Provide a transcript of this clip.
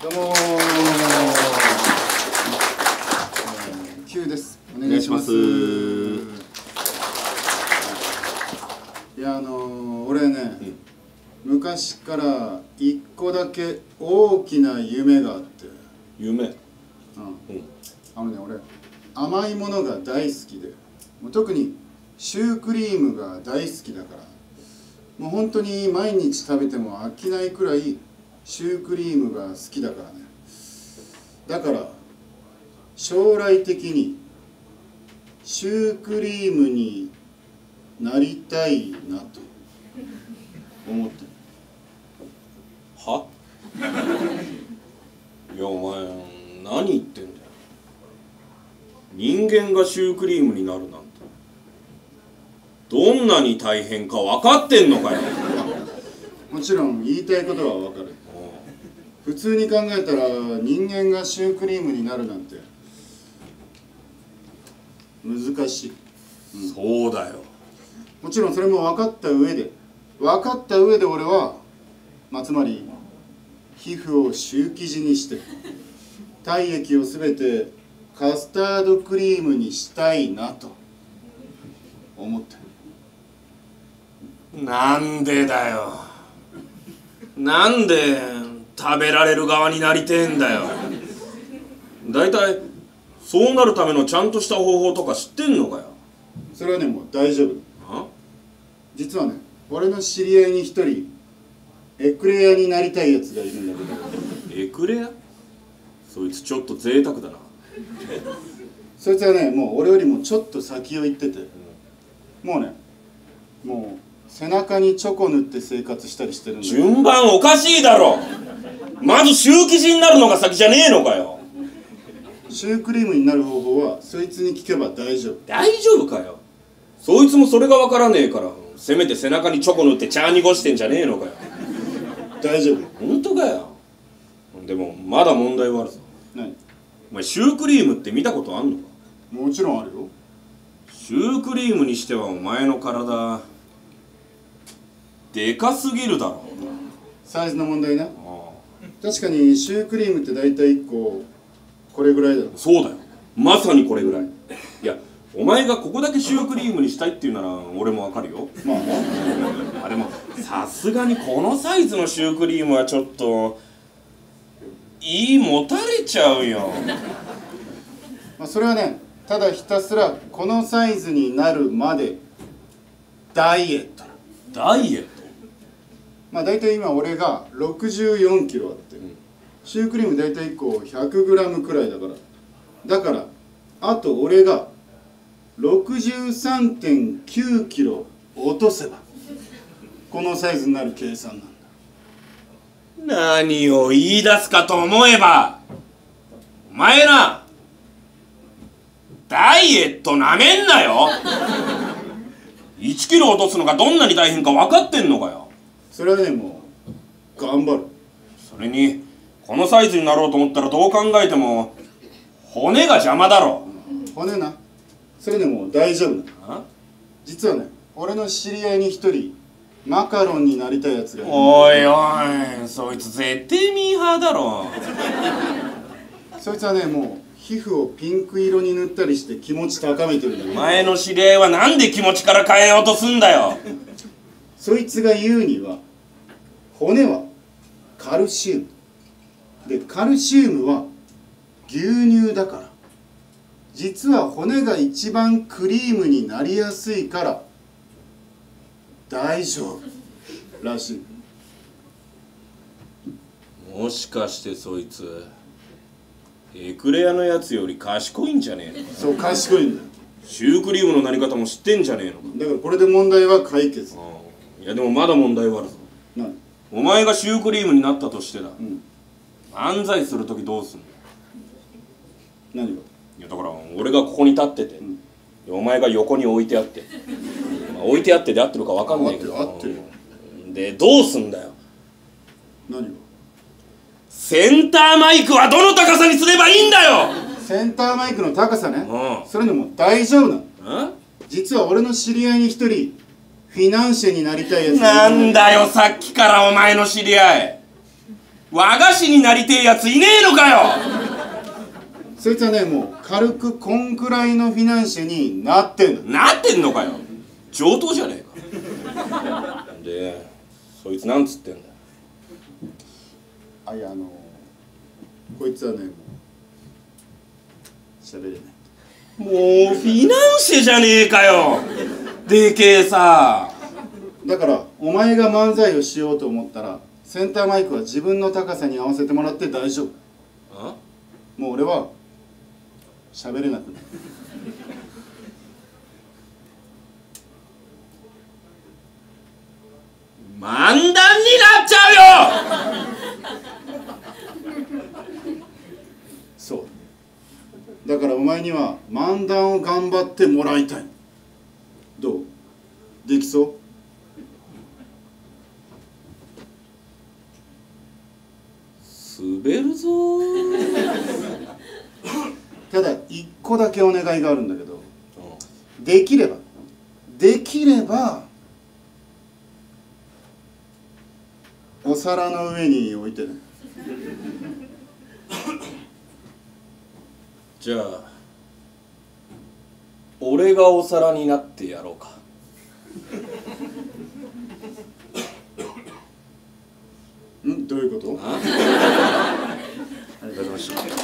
どうもQです。お願いします。いや俺ね、昔から一個だけ大きな夢があって。 夢？ 俺甘いものが大好きで、もう特にシュークリームが大好きだから、もう本当に毎日食べても飽きないくらいシュークリームが好きだからね。だから将来的にシュークリームになりたいなと思ってる。 は？いやお前何言ってんだよ。人間がシュークリームになるなんてどんなに大変か分かってんのかよ。 もちろん言いたいことは分かる。普通に考えたら人間がシュークリームになるなんて難しい。 そうだよ。 もちろんそれも分かった上で俺は、つまり皮膚をシュー生地にして体液をすべてカスタードクリームにしたいなと思ってる。 なんでだよ。なんで食べられる側になりてえんだよ。だいたいそうなるためのちゃんとした方法とか知ってんのかよ。 それはね、もう大丈夫。実はね、俺の知り合いに一人エクレアになりたいやつがいるんだけど。 エクレア？そいつちょっと贅沢だな。 そいつはね、もう俺よりもちょっと先を行ってて、もう背中にチョコ塗って生活したりしてるんだ。 順番おかしいだろ。まずシュー生地になるのが先じゃねえのかよ。 シュークリームになる方法はそいつに聞けば大丈夫。 大丈夫かよ。そいつもそれがわからねえから、せめて背中にチョコ塗って茶濁してんじゃねえのかよ。 大丈夫。 本当かよ。でもまだ問題はあるぞ。 何？ お前シュークリームって見たことあんのか？ もちろんあるよ。 シュークリームにしてはお前の体でかすぎるだろ。 サイズの問題な。確かにシュークリームって大体1個これぐらいだろ。 そうだよ、まさにこれぐらい。いやお前がここだけシュークリームにしたいっていうなら俺もわかるよ。でもさすがにこのサイズのシュークリームはちょっと持たれちゃうよ。 それはね、ただひたすらこのサイズになるまでダイエット。 ダイエット？ 大体今俺が64キロあって、シュークリーム大体1個100グラムくらいだからあと俺が63.9 キロ落とせばこのサイズになる計算なんだ。 何を言い出すかと思えば、お前な、ダイエットなめんなよ。1キロ落とすのがどんなに大変か分かってんのかよ。 それはね、もう頑張る。 それにこのサイズになろうと思ったらどう考えても骨が邪魔だろ。 骨な。それでも大丈夫だ。実はね、俺の知り合いに一人マカロンになりたいやつがいる。 おいおい、そいつ絶対ミーハーだろ。 そいつはね、もう皮膚をピンク色に塗ったりして気持ち高めてるんだけど。 前の知り合いはなんで気持ちから変えようとすんだよ。 そいつが言うには、骨はカルシウムで、カルシウムは牛乳だから、実は骨が一番クリームになりやすいから大丈夫らしい。 もしかしてそいつエクレアのやつより賢いんじゃねえのか？ そう、賢いんだよ。 シュークリームのなり方も知ってんじゃねえのか？ だからこれで問題は解決。 いやでもまだ問題はあるぞ。 何？ お前がシュークリームになったとしてだ、漫才するときどうすんの？ 何が？ いやだから俺がここに立ってて、お前が横に置いてあって、置いてあってで合ってるか分かんないけど、 合ってるよ。 でどうすんだよ。 何が？ センターマイクはどの高さにすればいいんだよ。 センターマイクの高さね。それでも大丈夫なの。実は俺の知り合いに一人フィナンシェになりたいやつ。 なんだよさっきからお前の知り合い。 和菓子になりてえやついねえのかよ。 そいつはね、もう軽くこんくらいのフィナンシェになってんの。 なってんのかよ。上等じゃねえか。でそいつなんつってんだよ。 いやこいつはね、もう喋れない。 もうフィナンシェじゃねえかよ。でけえさ。 だからお前が漫才をしようと思ったらセンターマイクは自分の高さに合わせてもらって大丈夫。もう俺は喋れなくなる。 漫談になっちゃうよ。 そうだからお前には漫談を頑張ってもらいたい。どう？できそう？ 滑るぞー。 ただ一個だけお願いがあるんだけど、できればお皿の上に置いてね。 じゃあ俺がお皿になってやろうか。 どういうこと？ ありがとうございました。